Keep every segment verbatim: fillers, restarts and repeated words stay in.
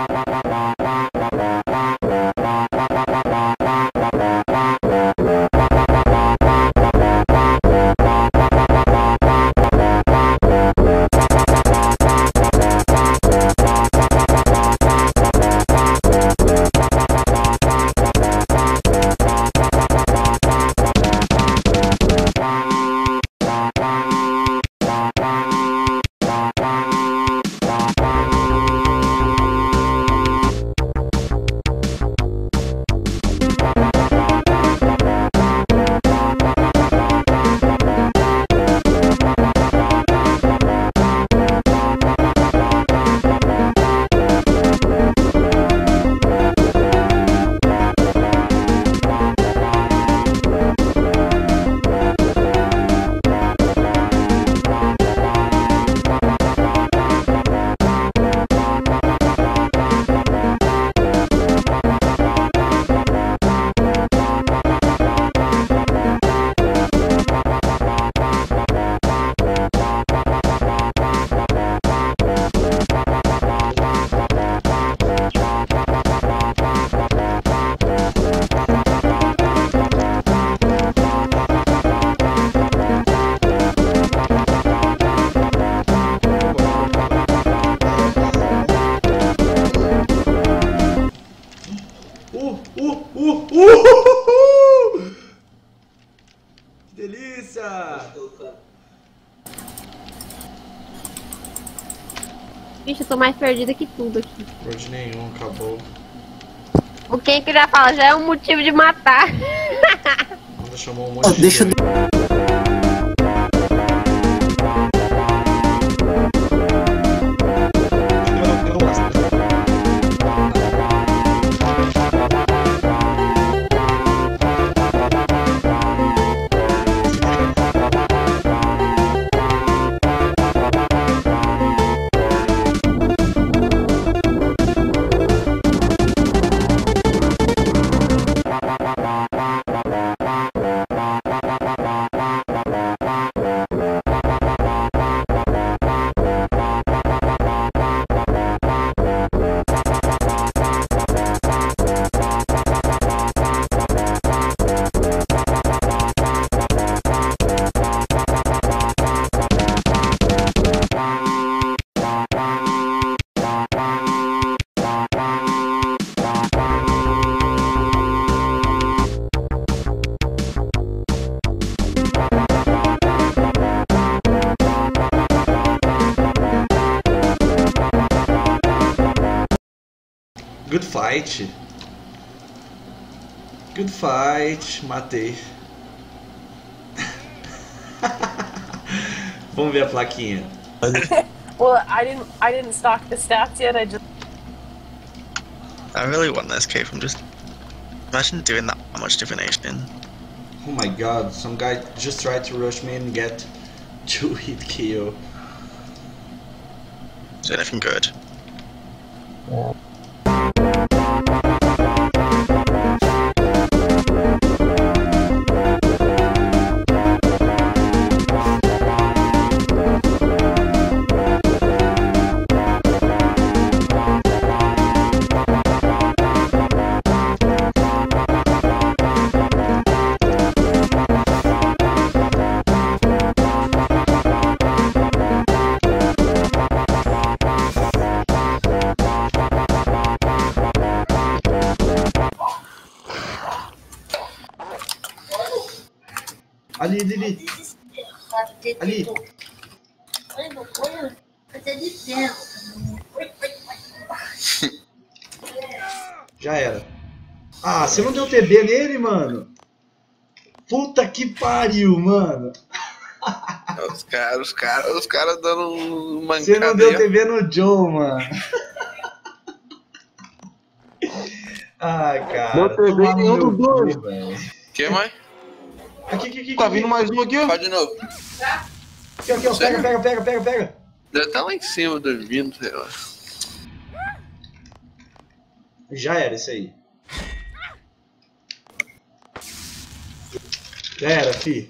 Bicho, eu tô mais perdida que tudo aqui. Perde nenhum, acabou. O quem que já fala, já é um motivo de matar. Quando chamou um monte Oh, de deixa doido. Good fight. Good fight. Matei. Vamos ver a plaquinha. Well, I didn't. I didn't stock the stats yet. I just. I really want this cave. I'm just imagine doing that much divination. Oh my god, some guy just tried to rush me and get two hit kill. Is there anything good? Yeah. Ali, ali, ali. Já era. Ah, você não deu T B nele, mano? Puta que pariu, mano. Os caras, os caras, os caras dando um mancada. Você não deu T B no Joe, mano. Ai, cara. Deu T B em nenhum dos dois. Que, mãe? Aqui, aqui, aqui. Tá vindo mais um aqui, ó. Pode de novo. Aqui, aqui, ó. Pega, pega, pega, pega, pega. Deve estar lá em cima dormindo, sei lá. Já era isso aí. Já era, fi.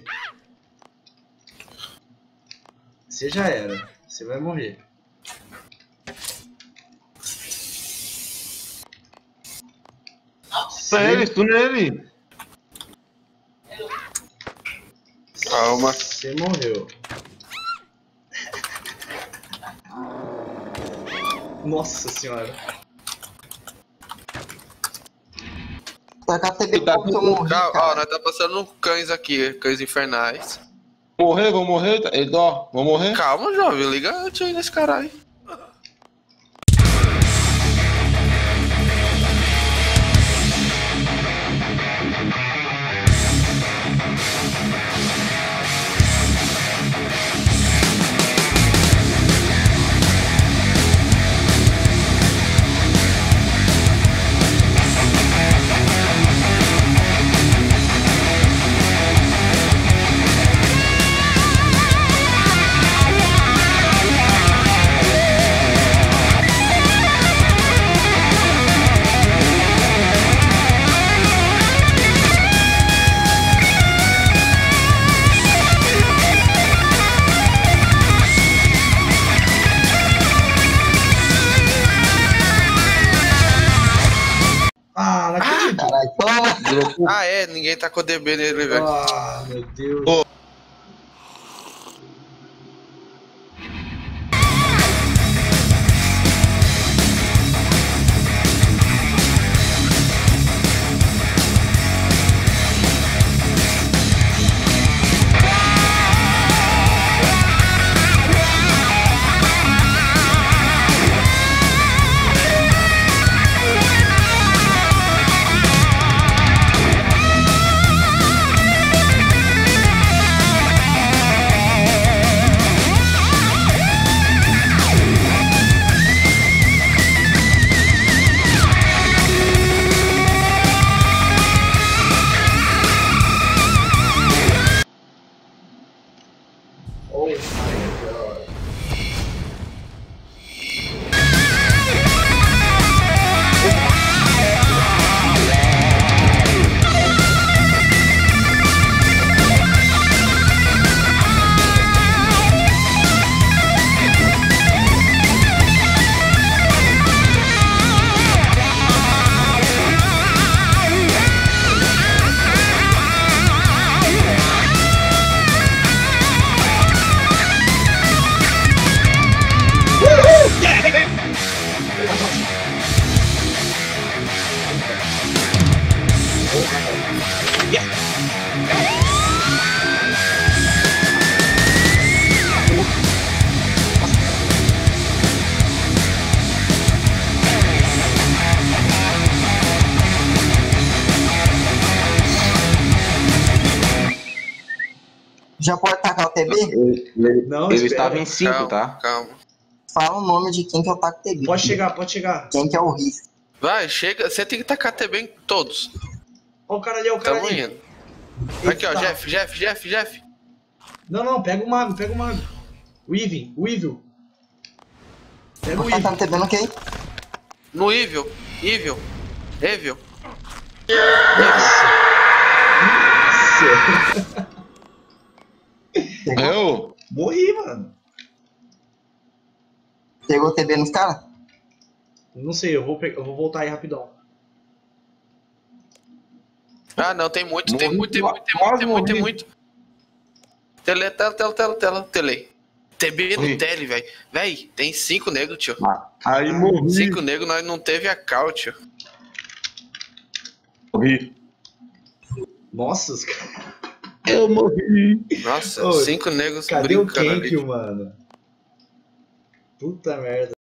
Você já era. Você vai morrer. Stuna ele, stuna ele. Calma. Você morreu. Nossa senhora. Tacar a T V Tá pouco que eu morri, Calma, ó, cara. nós tá passando um cães aqui, cães infernais. Morrer, vou morrer. Ele, ó, vou morrer. Calma, jovem, liga antes aí nesse caralho. Ah, não acredito. Caralho, toma. Ah, é, ninguém tá com o D B nele, velho. Ah, meu Deus. Ô. Oh my god. Já pode tacar o T B? Ele, ele, Não, ele espera. estava em cinco, Calma, tá? calma. Fala o nome de quem que eu taco o T B. Pode chegar, pode chegar. Quem que é o risco. Vai, chega. Você tem que tacar T B em todos. Ó o cara ali, ó o cara Tamo ali. indo. Aqui, ó, Eita. Jeff, Jeff, Jeff, Jeff. Não, não, pega o mago, pega o mago. O Ivy, o Evil. Pega o Vou tacar Ivy. o T B no quê? No Evil, Evil, Evil. Nossa. Pegou, Eu? Morri, mano. pegou o T B nos caras? Não sei, eu vou, pe- eu vou voltar aí rapidão. Ah, não, tem muito, tem Morri, muito, tem muito, tem quase muito, tem muito, tem morri. muito. Tele, tela, tela, tela, tela, tele. T B Morri. no tele, velho. Véi, tem cinco negros, tio. Aí morri. Cinco negros, nós não teve a cal, tio. Morri. Nossa, os caras. Eu morri. Nossa, Ô, cinco negros Cadê o brincando ali. Kenkyu, mano? Puta merda.